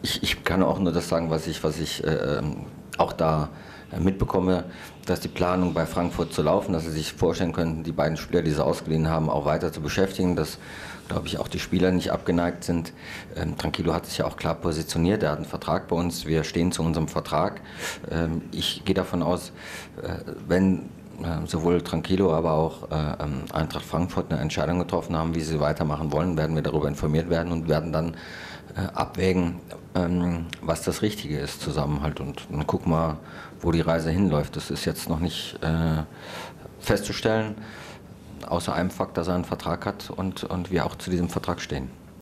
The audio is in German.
Ich kann auch nur das sagen, was ich auch da mitbekomme, dass die Planung bei Frankfurt zu laufen, dass sie sich vorstellen könnten, die beiden Spieler, die sie ausgeliehen haben, auch weiter zu beschäftigen, dass, glaube ich, auch die Spieler nicht abgeneigt sind. Tranquillo hat sich ja auch klar positioniert, er hat einen Vertrag bei uns, wir stehen zu unserem Vertrag. Ich gehe davon aus, wenn sowohl Tranquillo, aber auch Eintracht Frankfurt eine Entscheidung getroffen haben, wie sie weitermachen wollen, werden wir darüber informiert werden und werden dann abwägen, was das Richtige ist, Zusammenhalt. Und dann gucken wir, wo die Reise hinläuft. Das ist jetzt noch nicht festzustellen, außer einem Fakt, dass er einen Vertrag hat und wir auch zu diesem Vertrag stehen.